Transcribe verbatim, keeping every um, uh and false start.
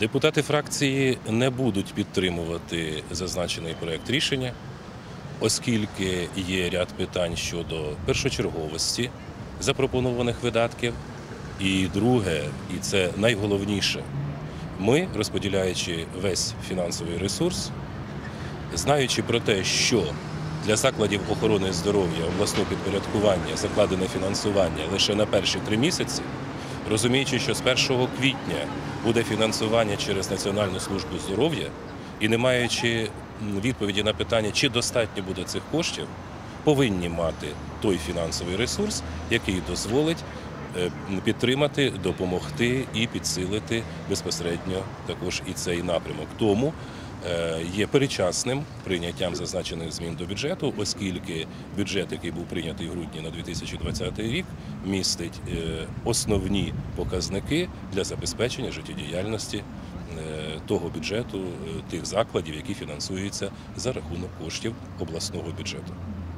Депутати фракції не будуть підтримувати зазначений проект рішення, оскільки є ряд питань щодо першочерговості запропонованих видатків. І друге, і це найголовніше, ми, розподіляючи весь фінансовий ресурс, знаючи про те, що для закладів охорони здоров'я обласного підпорядкування закладене фінансування лише на перші три місяці, розуміючи, що з першого квітня буде фінансування через Національну службу здоров'я, і не маючи відповіді на питання, чи достатньо буде цих коштів, повинні мати той фінансовий ресурс, який дозволить підтримати, допомогти і підсилити безпосередньо також і цей напрямок. Тому є передчасним прийняттям зазначених змін до бюджету, оскільки бюджет, який був прийнятий в грудні на дві тисячі двадцятий рік, містить основні показники для забезпечення життєдіяльності того бюджету, тих закладів, які фінансуються за рахунок коштів обласного бюджету.